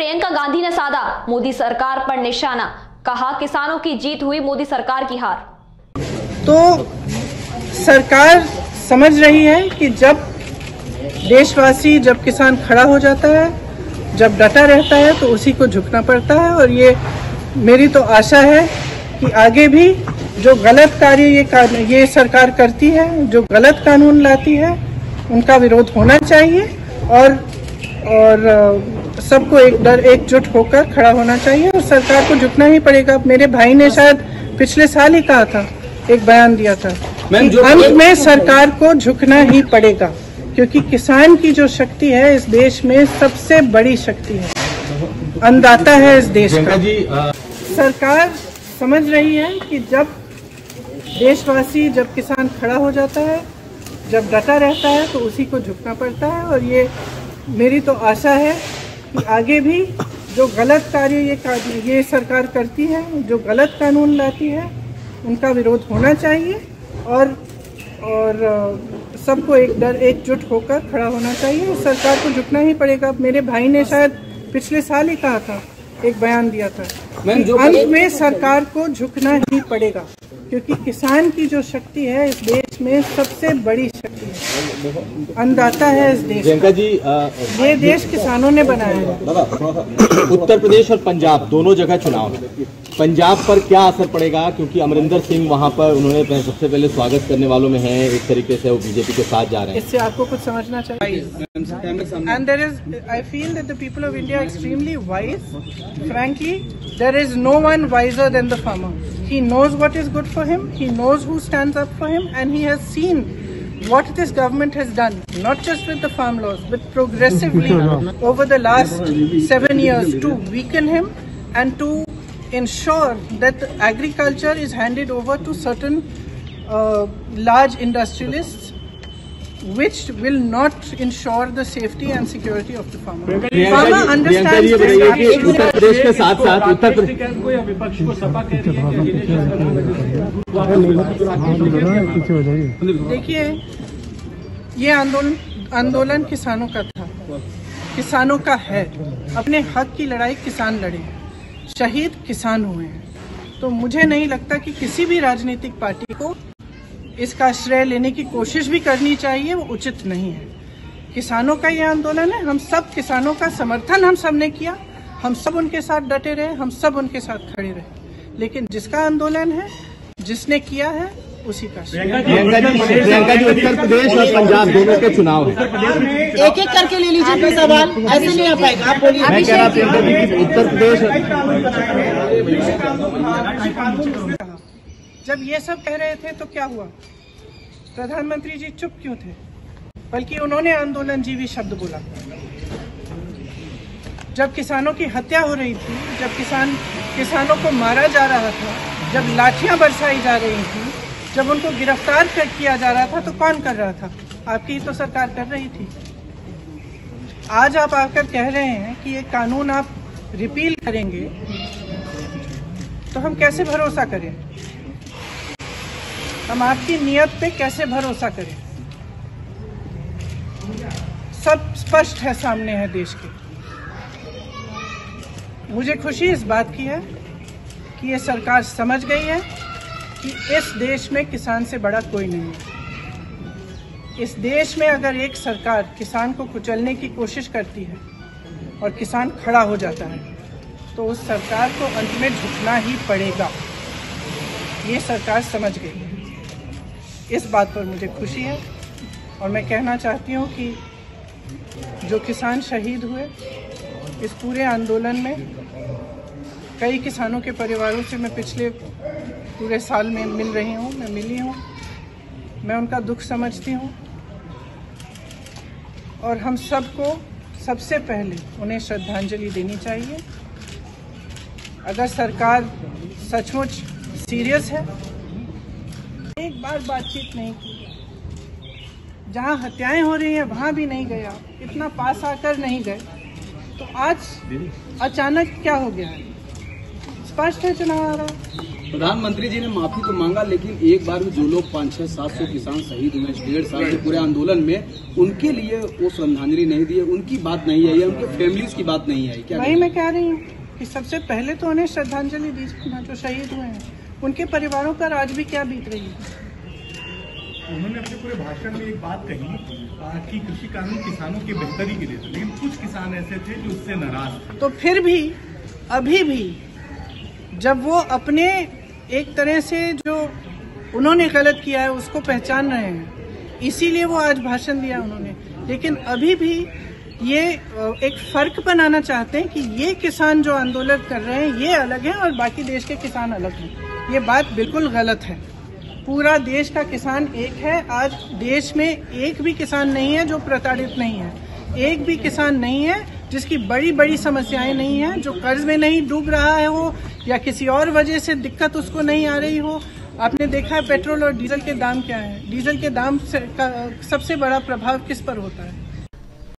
प्रियंका गांधी ने साधा मोदी सरकार पर निशाना, कहा किसानों की जीत हुई, मोदी सरकार की हार। तो सरकार समझ रही है कि जब देशवासी, जब किसान खड़ा हो जाता है, जब डटा रहता है तो उसी को झुकना पड़ता है। और ये मेरी तो आशा है कि आगे भी जो गलत कार्य ये सरकार करती है, जो गलत कानून लाती है, उनका विरोध होना चाहिए और सबको एकजुट होकर खड़ा होना चाहिए और सरकार को झुकना ही पड़ेगा। मेरे भाई ने शायद पिछले साल ही कहा था, एक बयान दिया था कि अंत में सरकार को झुकना ही पड़ेगा, क्योंकि किसान की जो शक्ति है इस देश में सबसे बड़ी शक्ति है, अन्नदाता है इस देश का। सरकार समझ रही है कि जब देशवासी, जब किसान खड़ा हो जाता है, जब डटा रहता है तो उसी को झुकना पड़ता है। और ये मेरी तो आशा है कि आगे भी जो गलत कार्य ये सरकार करती है, जो गलत कानून लाती है, उनका विरोध होना चाहिए और सबको एकजुट होकर खड़ा होना चाहिए। सरकार को झुकना ही पड़ेगा। मेरे भाई ने शायद पिछले साल ही कहा था, एक बयान दिया था कि अंत में सरकार को झुकना ही पड़ेगा, क्योंकि किसान की जो शक्ति है इस देश में सबसे बड़ी शक्ति है, अन्नदाता है इस देश का। ये देश किसानों ने बनाया है। उत्तर प्रदेश और पंजाब दोनों जगह चुनाव है, पंजाब पर क्या असर पड़ेगा? क्योंकि अमरिंदर सिंह वहां पर उन्होंने सबसे पहले स्वागत करने वालों में हैं, एक तरीके से वो बीजेपी के साथ जा रहे हैं। इससे आपको कुछ समझना चाहिए। And there is, I feel that the people of India are extremely wise. Frankly, there is no one wiser than the farmer. He knows what is good for him, he knows who stands up for him, and he has seen what this government has done, not just with the farm laws, but progressively over the last 7 years to weaken him and to ensure that agriculture is handed over to certain large industrialists, which will not ensure the safety and security of the farmer. Farmer understands this. Uttar Pradesh के साथ साथ उत्तर प्रदेश देखिए, ये आंदोलन किसानों का था, किसानों का है। अपने हक की लड़ाई किसान लड़े हैं, शहीद किसान हुए हैं। तो मुझे नहीं लगता कि किसी भी राजनीतिक पार्टी को इसका श्रेय लेने की कोशिश भी करनी चाहिए, वो उचित नहीं है। किसानों का ये आंदोलन है, हम सब किसानों का समर्थन हम सब ने किया, हम सब उनके साथ डटे रहे, हम सब उनके साथ खड़े रहे। लेकिन जिसका आंदोलन है, जिसने किया है, उसी का श्रेय। प्रियंका जी, उत्तर प्रदेश और पंजाब दोनों के चुनाव है, एक एक करके ले लीजिए अपने सवाल, ऐसे नहीं आ पाएगा। आप बोलिए। मैं कह रहा प्रियंका जी कि उत्तर प्रदेश जब ये सब कह रहे थे तो क्या हुआ? प्रधानमंत्री जी चुप क्यों थे? बल्कि उन्होंने आंदोलन जीवी शब्द बोला। जब किसानों की हत्या हो रही थी, जब किसानों को मारा जा रहा था, जब लाठियां बरसाई जा रही थी, जब उनको गिरफ्तार किया जा रहा था, तो कौन कर रहा था? आपकी ही तो सरकार कर रही थी। आज आप आकर कह रहे हैं कि ये कानून आप रिपील करेंगे, तो हम कैसे भरोसा करें? हम आपकी नियत पे कैसे भरोसा करें? सब स्पष्ट है, सामने है देश के। मुझे खुशी इस बात की है कि ये सरकार समझ गई है कि इस देश में किसान से बड़ा कोई नहीं है। इस देश में अगर एक सरकार किसान को कुचलने की कोशिश करती है और किसान खड़ा हो जाता है, तो उस सरकार को अंत में झुकना ही पड़ेगा। ये सरकार समझ गई है। इस बात पर मुझे खुशी है और मैं कहना चाहती हूँ कि जो किसान शहीद हुए इस पूरे आंदोलन में, कई किसानों के परिवारों से मैं पिछले पूरे साल में मिल रही हूँ, मैं मिली हूँ, मैं उनका दुख समझती हूँ और हम सबको सबसे पहले उन्हें श्रद्धांजलि देनी चाहिए। अगर सरकार सचमुच सीरियस है, एक बार बातचीत नहीं की, जहाँ हत्याएं हो रही हैं वहाँ भी नहीं गया, इतना पास आकर नहीं गए, तो आज अचानक क्या हो गया है? स्पष्ट है चुनाव आ रहा है। प्रधानमंत्री जी ने माफी तो मांगा, लेकिन एक बार में जो लोग 500-700 किसान शहीद हुए 1.5 साल के पूरे आंदोलन में, उनके लिए वो श्रद्धांजलि नहीं दी है, उनकी बात नहीं आई है, उनके फैमिलीज की बात नहीं आई। क्या वही मैं कह रही हूँ कि सबसे पहले तो उन्हें श्रद्धांजलि दीजिए ना, जो शहीद हुए हैं, उनके परिवारों पर आज भी क्या बीत रही है। उन्होंने अपने पूरे भाषण में एक बात कही कि कृषि कानून किसानों की बेहतरी के लिए थे, लेकिन कुछ किसान ऐसे थे जो उससे नाराज थे। तो फिर भी अभी भी जब वो अपने एक तरह से जो उन्होंने गलत किया है उसको पहचान रहे हैं, इसीलिए वो आज भाषण दिया उन्होंने, लेकिन अभी भी ये एक फर्क बनाना चाहते हैं कि ये किसान जो आंदोलन कर रहे हैं ये अलग है और बाकी देश के किसान अलग हैं। ये बात बिल्कुल गलत है। पूरा देश का किसान एक है। आज देश में एक भी किसान नहीं है जो प्रताड़ित नहीं है, एक भी किसान नहीं है जिसकी बड़ी बड़ी समस्याएं नहीं है, जो कर्ज में नहीं डूब रहा है हो या किसी और वजह से दिक्कत उसको नहीं आ रही हो। आपने देखा है पेट्रोल और डीजल के दाम क्या है, डीजल के दाम से सबसे बड़ा प्रभाव किस पर होता है,